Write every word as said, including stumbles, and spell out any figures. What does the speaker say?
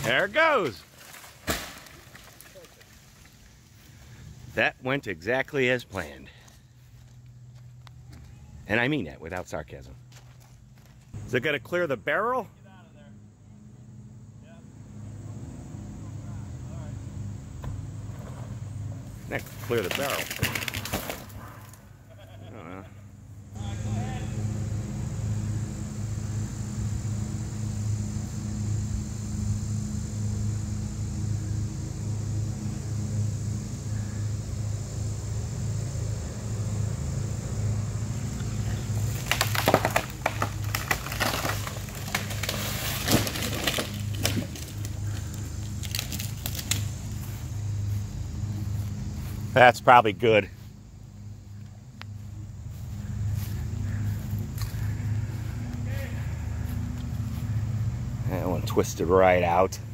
There it goes. That went exactly as planned. And I mean that without sarcasm. Is it going to clear the barrel? Get out of there. Yeah. All right. Next, clear the barrel. I don't know. All right, go ahead. That's probably good. That one twisted right out.